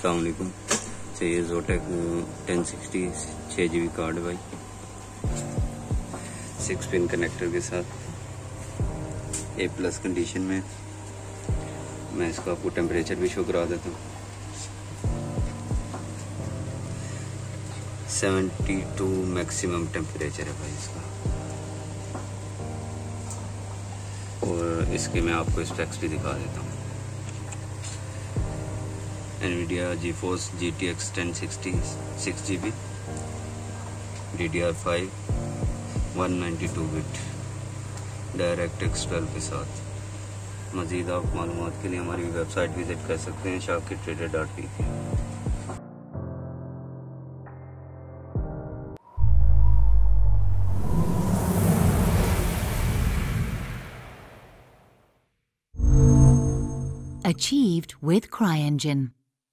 अस्सलाम वालेकुम। चाहिए जोटेक 1060 6 GB कार्ड भाई, 6 पिन कनेक्टर के साथ A+ कंडीशन में। मैं इसका आपको टेम्परेचर भी शो करा देता हूँ। 72 मैक्सिमम टेम्परेचर है भाई इसका। और इसके मैं आपको स्पेक्स भी दिखा देता हूँ। NVIDIA GeForce GTX 1060 6 GB, DDR5 192 bit, DirectX 12 के साथ। मज़ीद आप मालूमात के लिए हमारी वेबसाइट विज़िट कर सकते हैं shakirtrader.pk। Achieved with CryEngine.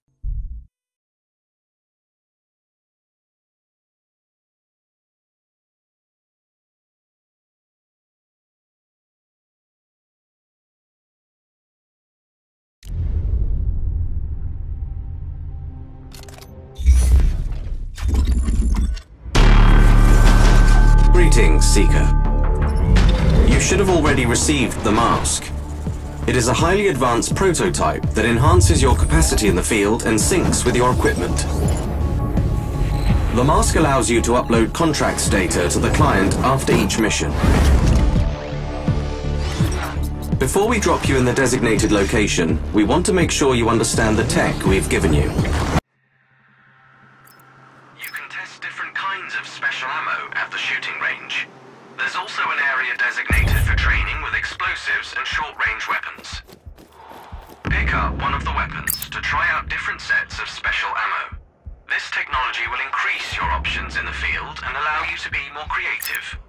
Greetings, Seeker. You should have already received the mask. It is a highly advanced prototype that enhances your capacity in the field and syncs with your equipment. The mask allows you to upload contracts data to the client after each mission. Before we drop you in the designated location, we want to make sure you understand the tech we've given you. You can test different kinds of special ammo at the shooting range. There's also an area designated for training with explosives and short-range weapons. Pick up one of the weapons to try out different sets of special ammo. This technology will increase your options in the field and allow you to be more creative.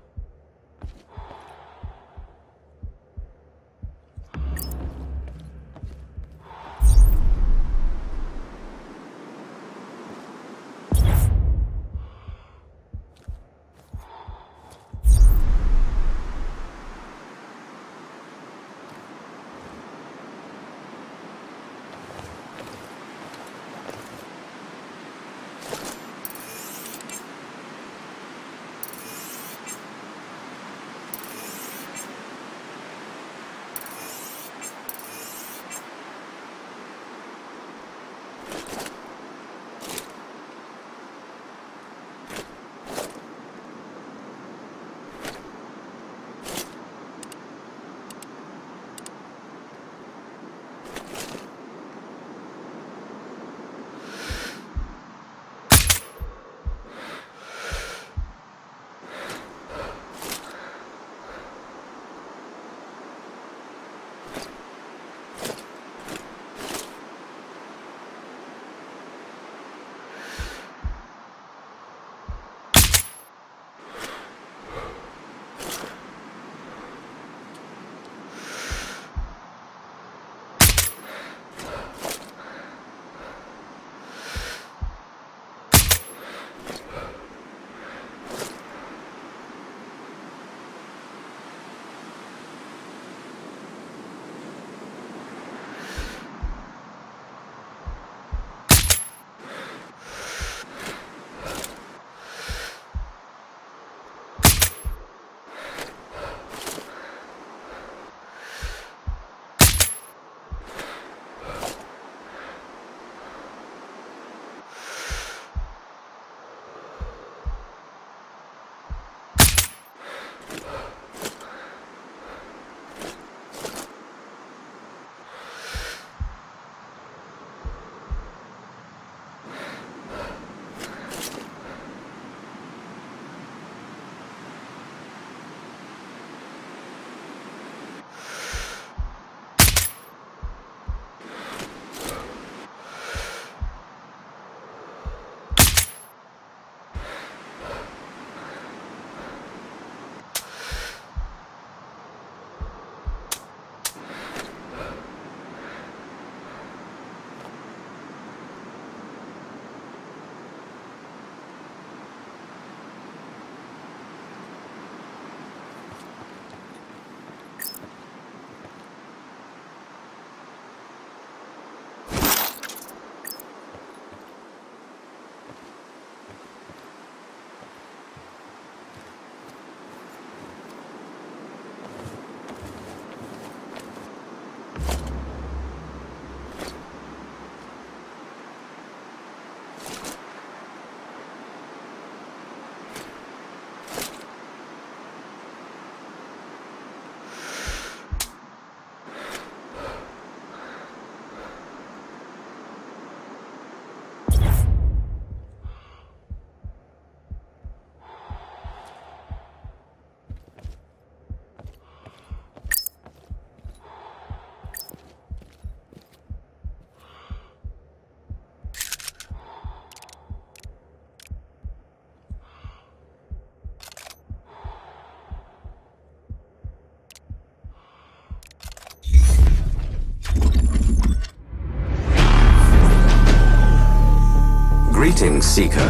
Greetings, Seeker.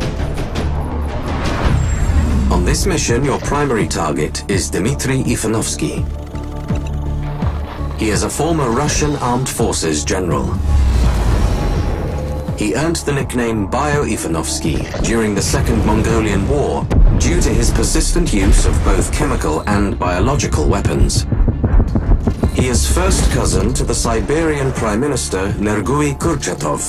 On this mission, your primary target is Dmitry Ivanovsky. He is a former Russian Armed Forces general. He earned the nickname Bio-Ivanovsky during the Second Mongolian War due to his persistent use of both chemical and biological weapons. He is first cousin to the Siberian Prime Minister Nergui Kurchatov.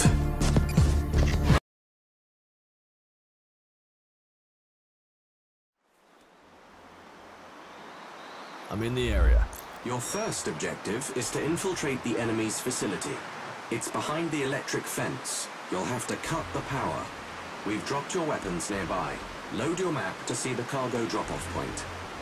I'm in the area. Your first objective is to infiltrate the enemy's facility. It's behind the electric fence. You'll have to cut the power. We've dropped your weapons nearby. Load your map to see the cargo drop-off point.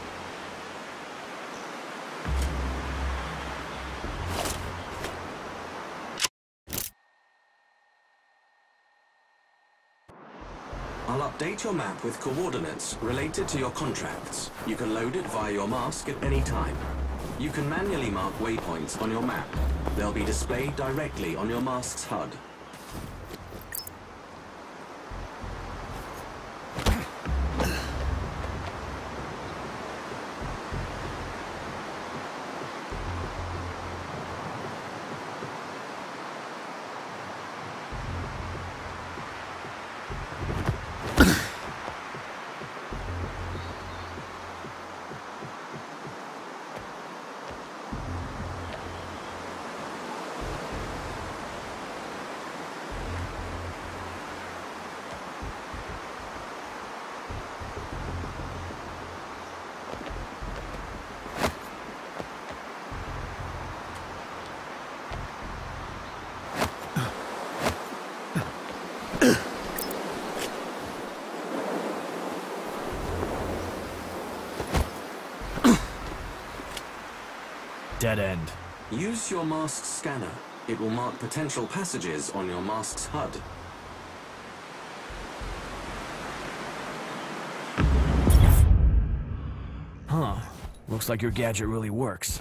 I'll update your map with coordinates related to your contracts. You can load it via your mask at any time. You can manually mark waypoints on your map. They'll be displayed directly on your mask's HUD. Dead end. Use your mask's scanner. It will mark potential passages on your mask's HUD. Huh. Looks like your gadget really works.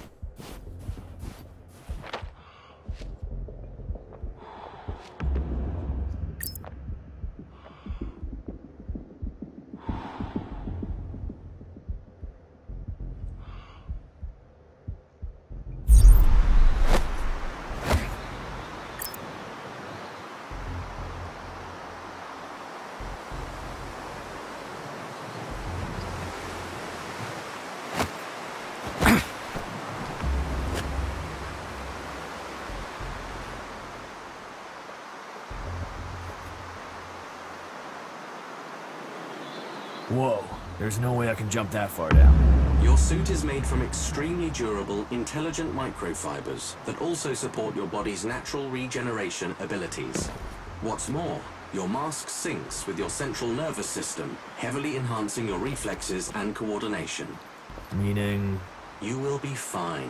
Whoa, there's no way I can jump that far down. Your suit is made from extremely durable, intelligent microfibers that also support your body's natural regeneration abilities. What's more, your mask syncs with your central nervous system, heavily enhancing your reflexes and coordination. Meaning? You will be fine.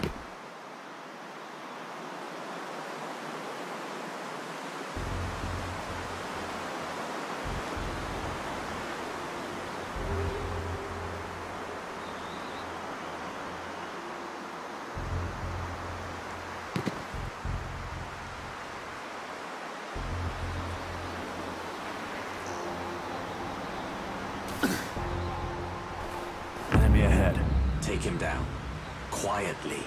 Enemy ahead. Take him down. Quietly.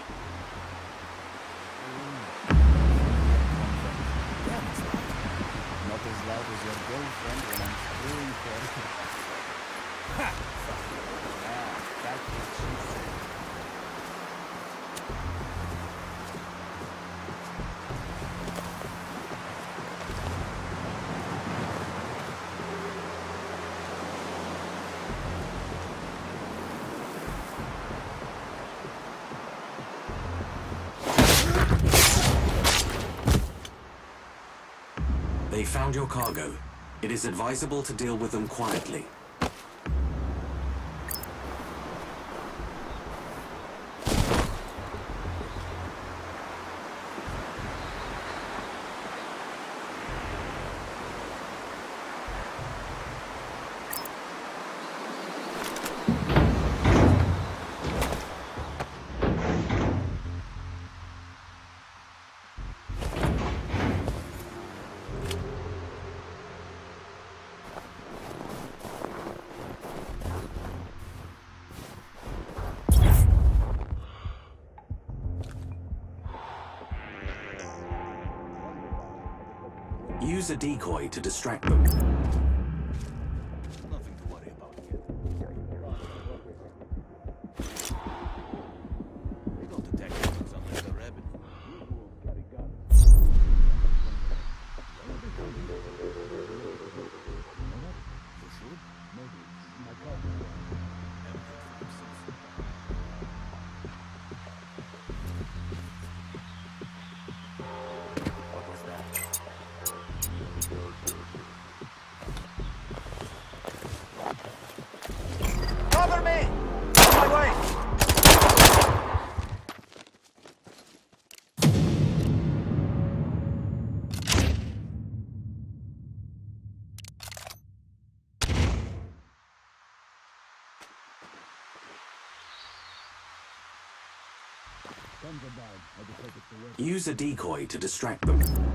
Not as loud as your girlfriend when I'm screwing her. Ha! Yeah, that's what she said. They found your cargo. It is advisable to deal with them quietly. Use a decoy to distract them. Nothing to worry about yet. They don't attack humans unless they're rabid. These wolves carry guns. Why would they come here? You know that? For sure? Maybe. My cousin. Haven't heard from him since. What was that? Cover me! On my way! Use a decoy to distract them. Nothing to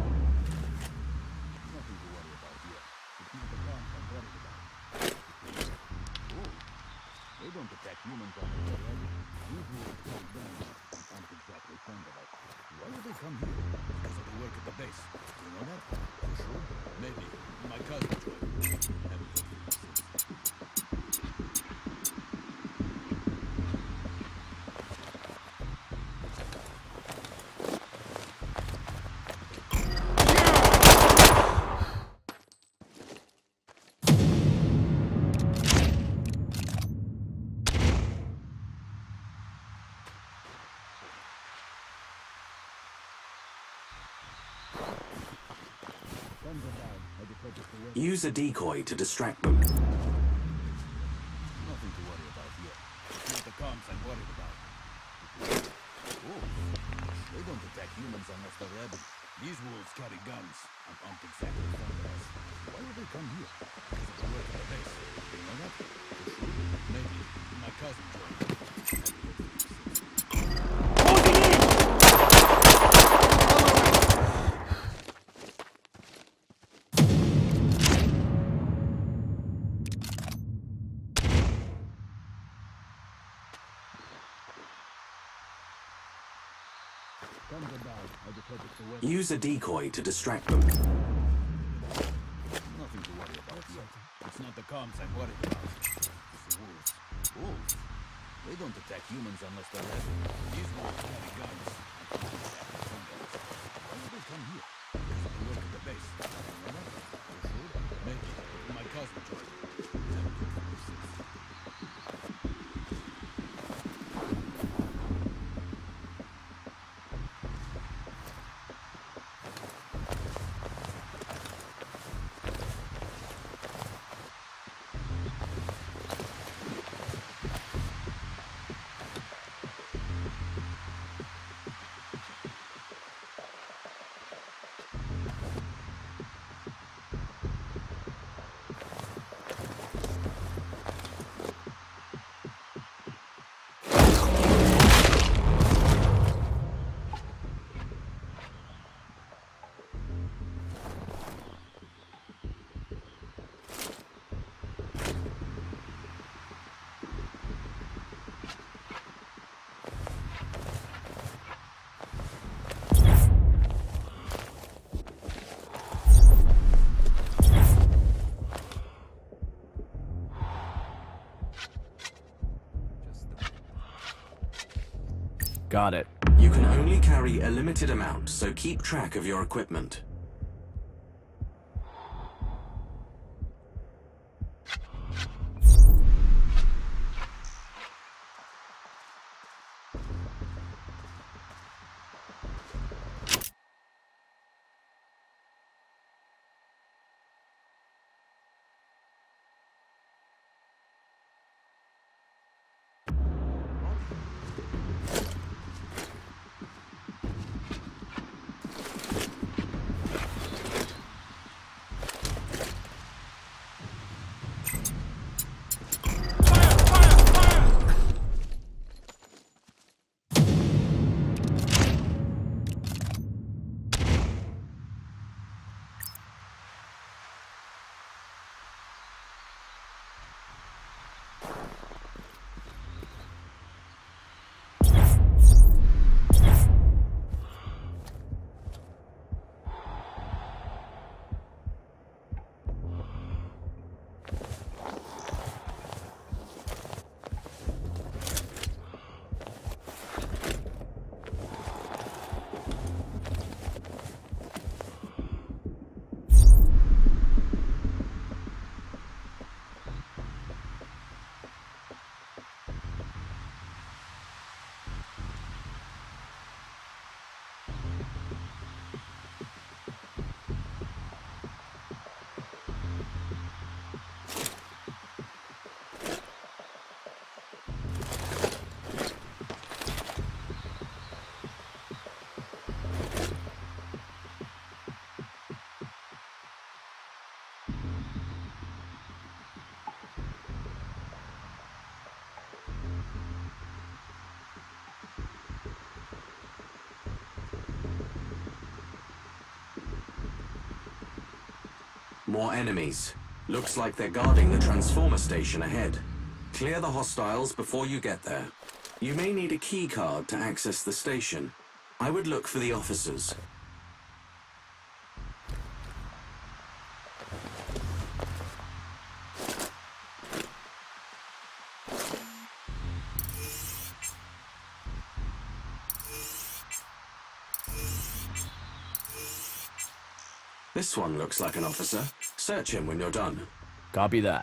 worry about yet. It's not the bombs I'm worried about. Oh, they don't attack humans on the road. These wolves carry guns. I'm exactly fond of it. Why would they come here? Because of the work at the base. You know that? For sure? Maybe. My cousin joined. Haven't heard from him since. Use a decoy to distract them. Nothing to worry about yet. It's not the comms I'm worried about. Oh, they don't attack humans unless they're rabid. These wolves carry guns. I'm exactly fond of us. Why would they come here? Because of the work at the base. You know that? For sure? Maybe. My cousin joined. Haven't heard from him since. Use a decoy to distract them. Nothing to worry about yet. It's not the comms I'm worried about. It's the wolves. Wolves? They don't attack humans unless they're rabid. These wolves carry guns. Why would they come here? Because of the work at the base. You know that? For sure? Maybe. My cousin joined. Haven't heard from him since. Got it. You can only carry a limited amount, so keep track of your equipment. More enemies. Looks like they're guarding the transformer station ahead. Clear the hostiles before you get there. You may need a key card to access the station. I would look for the officers. This one looks like an officer. Search him when you're done. Copy that.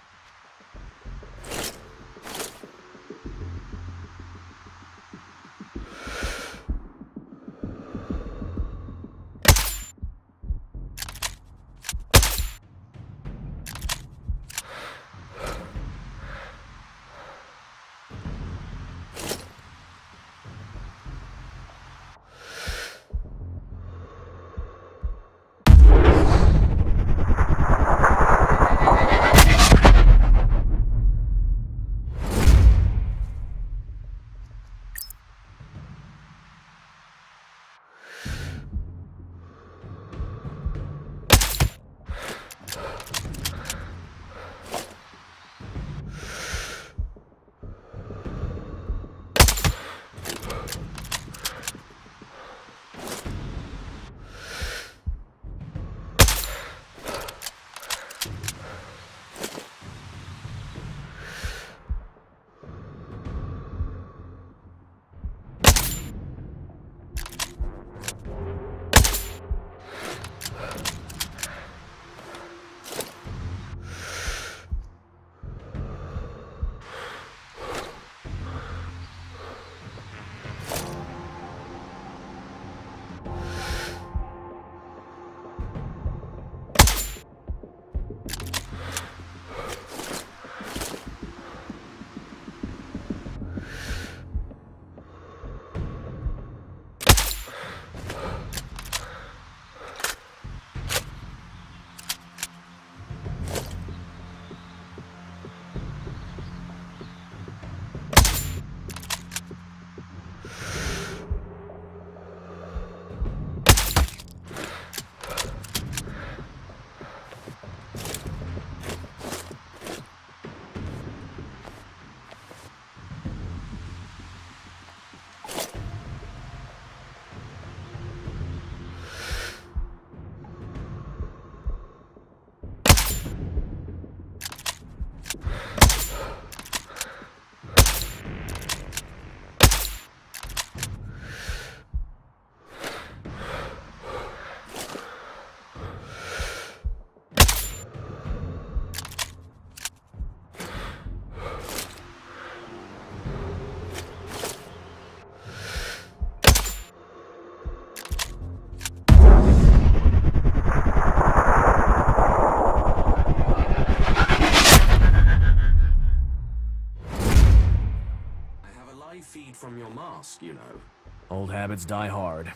Feed from your mask, you know. Old habits die hard.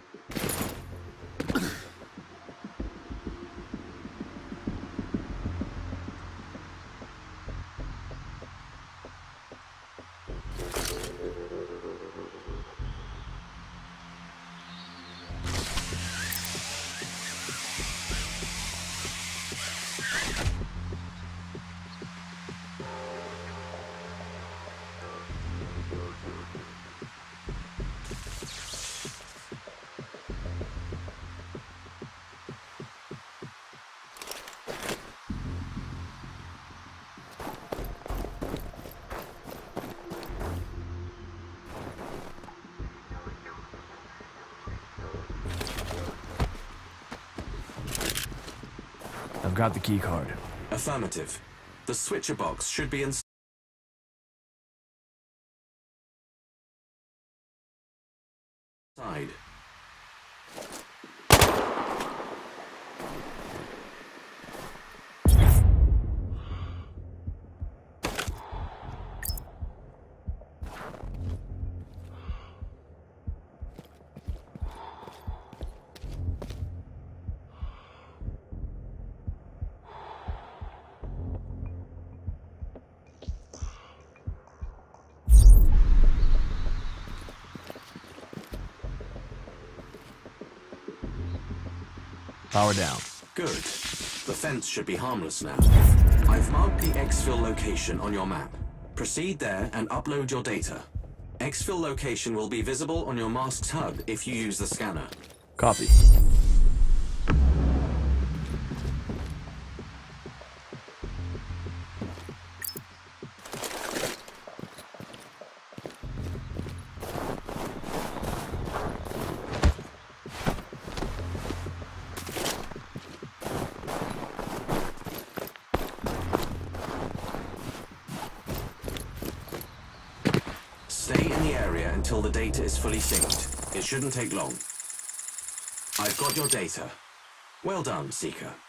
I've got the key card. Affirmative. The switcher box should be inside. Power down. Good. The fence should be harmless now. I've marked the exfil location on your map. Proceed there and upload your data. Exfil location will be visible on your mask's HUD if you use the scanner. Copy. Stay in the area until the data is fully synced. It shouldn't take long. I've got your data. Well done, Seeker.